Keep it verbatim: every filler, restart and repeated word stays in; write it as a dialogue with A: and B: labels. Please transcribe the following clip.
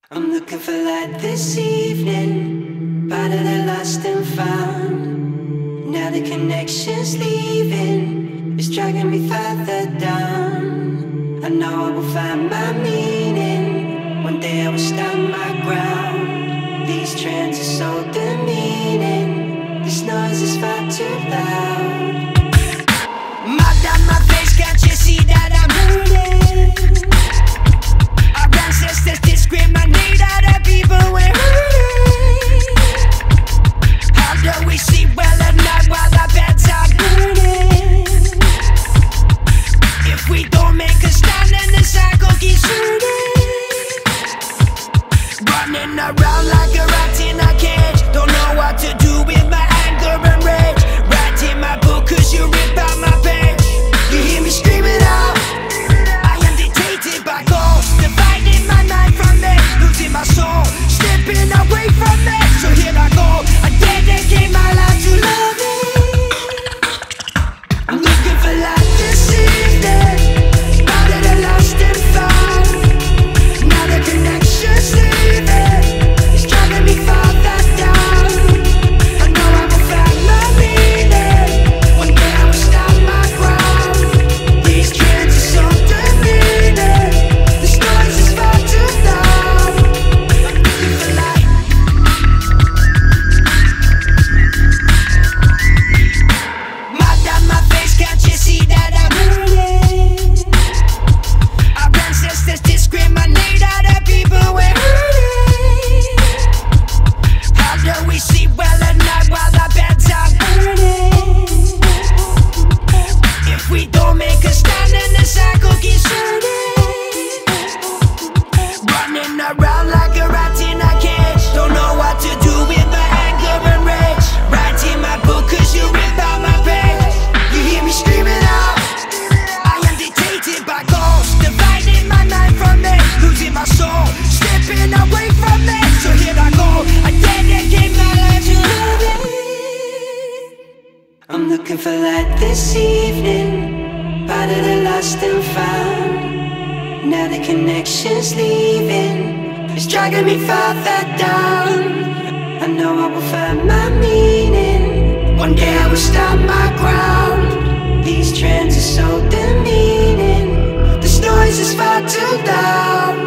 A: I'm looking for light this evening, part of the lost and found. Now the connection's leaving, it's dragging me further down. I know I will find my meaning, one day I will stand my ground. These trends are so demeaning, this noise is far too loud. Mud on my face, can't you see that I'm hurting? Our ancestors discriminate other people, we're hurting. How do we see well at night while our beds are burning? If we don't make a stand, then the cycle keeps turning. Running around like a rat in a cage, don't know what to do with my anger and rage. Writing my book cause you rip out my page. You hear me screaming out, I am dictated by ghosts, dividing my mind from me, losing my soul, slipping away from me. So here I go, I dedicate my life to loving. I'm looking for light this evening, out of the lost and found. Now the connection's leaving, it's driving me farther down. I know I will find my meaning, one day I will stand my ground. These trends are so demeaning, this noise is far too loud. I'm looking for light. Mud on my face, can't you see that I'm hurting? Our ancestors discriminate other people, we're hurting. How do we see well at night while our beds are burning? If we don't make a stand, then the cycle keeps turning. Running around like a rat in a cage, don't know what to do with my anger and rage. Writing my book cause you rip out my page. You hear me screaming out, I am dictated by ghosts, dividing my mind from me, losing my soul, slipping away from me. So here I go, I dedicate my life to loving. I'm looking for light this evening, part of the lost and found. Now the connection's leaving, it's dragging me farther down. I know I will find my meaning, one day I will stand my ground. These trends are so demeaning, this noise is far too loud.